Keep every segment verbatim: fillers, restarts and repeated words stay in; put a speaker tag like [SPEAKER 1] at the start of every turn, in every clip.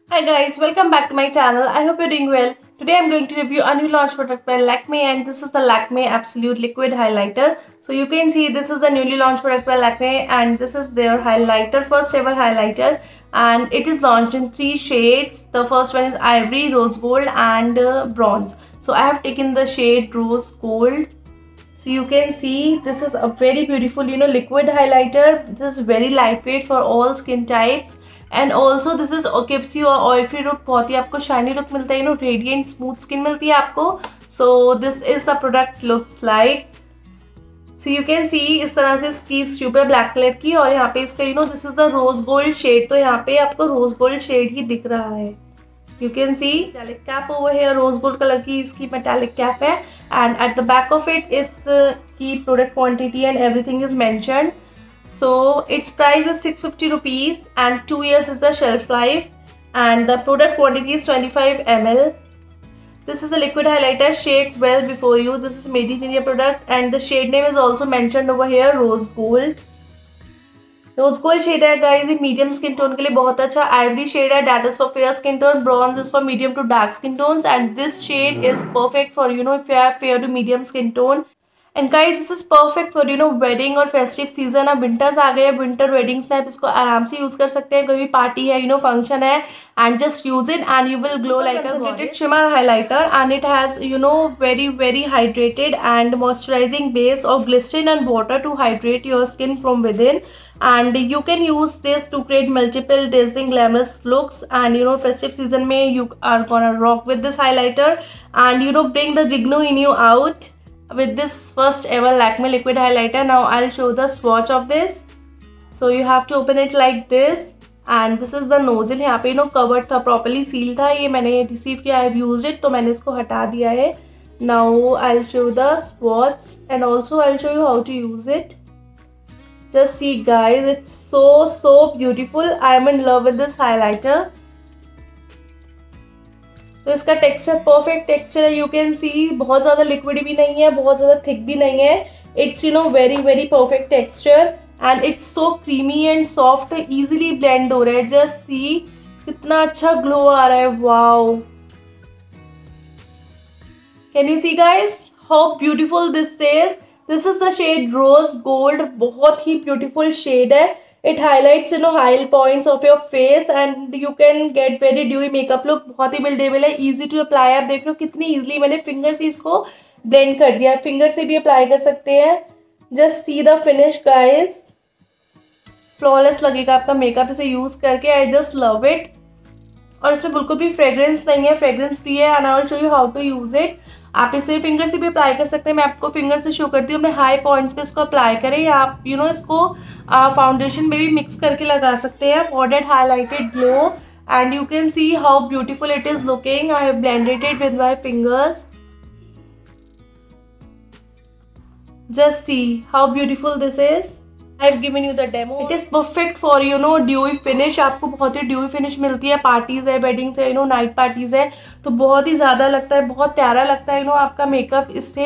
[SPEAKER 1] Hi guys, welcome back to my channel. I hope you're doing well. Today I'm going to review a new launch product by Lakme, and this is the Lakme Absolute Liquid Highlighter. So you can see this is the newly launched product by Lakme, and this is their highlighter, first ever highlighter, and it is launched in three shades. The first one is Ivory, Rose Gold and uh, Bronze. So I have taken the shade Rose Gold. So you can see this is a very beautiful, you know, liquid highlighter. This is very lightweight for all skin types, and also this is gives you oil free look. बहुत ही आपको shiny look मिलता है, you know, radiant smooth skin मिलती है आपको. So this is the product looks like. So you can see इस तरह से इसकी ट्यूब है ब्लैक कलर की, और यहाँ पे इसका, you know, this is the rose gold shade. तो यहाँ पे आपको rose gold shade ही दिख रहा है. You can see metallic cap over here, rose gold color की इसकी metallic cap है, and at the back of it is uh, की product quantity and everything is mentioned. So its price is six hundred fifty rupees and two years is the shelf life, and the product quantity is twenty-five milliliters. This is the liquid highlighter shade Well Before You. This is made in India product, and the shade name is also mentioned over here, Rose Gold. Rose gold shade है guys, ये medium skin tone के लिए बहुत अच्छा. Ivory shade है, that is for fair skin tone. Bronze is for medium to dark skin tones, and this shade is perfect for you know if you have fair to medium skin tone. And guys this is perfect for you know wedding और festive season. अब winters आ गए हैं, winter weddings में आप इसको आराम से यूज कर सकते हैं. कोई भी पार्टी है, यू नो फंक्शन है, and just use it and you will glow like a concentrated shimmer highlighter, and it has you know very very hydrated and moisturising base of glycerine and water to hydrate your skin from within. And you can use this to create multiple dazzling glamorous looks, and you know festive season mein you are gonna rock with this highlighter, and you know bring the jignu in you out with this first ever Lakme liquid highlighter. Now I'll show the swatch of this. So you have to open it like this, and this is the nozzle. यहाँ पे you know covered था, properly sealed था. ये मैंने receive किया, I have used it, तो मैंने इसको हटा दिया है. Now I'll show the swatch, and also I'll show you how to use it. Just see guys, it's so so beautiful. I am in love with this highlighter. तो इसका texture perfect texture है. You can see बहुत ज़्यादा liquid भी नहीं है, बहुत ज़्यादा थिक भी नहीं है. It's you know very very perfect texture, and it's so creamy and soft, easily blend हो रहा है. जस्ट सी कितना अच्छा ग्लो आ रहा है. Wow, can you see guys how beautiful this is. This is the shade rose gold. बहुत ही ब्यूटीफुल शेड है. It highlights you know high points of your face, and you can get very dewy makeup look. बहुत ही buildable है, easy to apply. आप देख लो कितनी easily मैंने फिंगर से इसको ब्लेंड कर दिया. फिंगर से भी अप्लाई कर सकते हैं. Just see the finish guys, flawless लगेगा आपका मेकअप इसे यूज करके. I just love it. और इसमें बिल्कुल भी फ्रेग्रेंस नहीं है, फ्रेग्रेंस फ्री है, and I will show you how to use it. आप इसे फिंगर से भी अप्लाई कर सकते हैं. मैं आपको फिंगर से शो करती हूँ. अपने हाई पॉइंट्स पे इसको अप्लाई करें, या आप यू नो इसको फाउंडेशन में भी मिक्स करके लगा सकते हैं for that highlighted glow. And you can see how beautiful it is looking. I have blended it with my fingers. Just see how beautiful this is. I have given you the demo. It is perfect for you know dewy finish. आपको बहुत ही dewy finish मिलती है. Parties है, weddings है, you no night parties है, तो बहुत ही ज़्यादा लगता है, बहुत प्यारा लगता है यू नो आपका मेकअप इससे.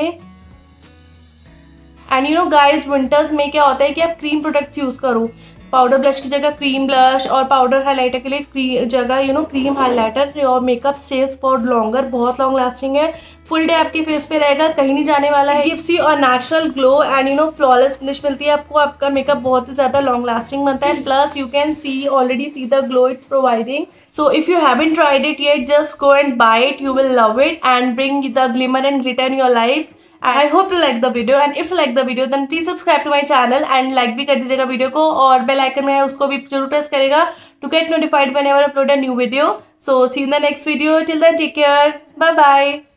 [SPEAKER 1] And you know guys winters में क्या होता है कि आप क्रीम प्रोडक्ट्स यूज़ करो. पाउडर ब्लश की जगह क्रीम ब्लश, और पाउडर हाइलाइटर के लिए जगह यू नो क्रीम हाइलाइटर. और मेकअप स्टेज फॉर लॉन्गर, बहुत लॉन्ग लास्टिंग है. फुल डे आपके फेस पे रहेगा, कहीं नहीं जाने वाला है. Gives you a natural glow and you know flawless finish मिलती है आपको. आपका मेकअप बहुत ही ज़्यादा लॉन्ग लास्टिंग बनता है. Plus you can see already see the glow it's providing. So if you haven't tried it yet, just go and buy it. You will love it and bring the glimmer and glitter in your lives. I hope you like the video, and if you like the video then please subscribe to my channel and like भी कर दीजिएगा video को, और bell icon में है उसको भी जरूर प्रेस करेगा to get notified whenever I upload a new video. So see you in the next video. Till then, take care. Bye bye.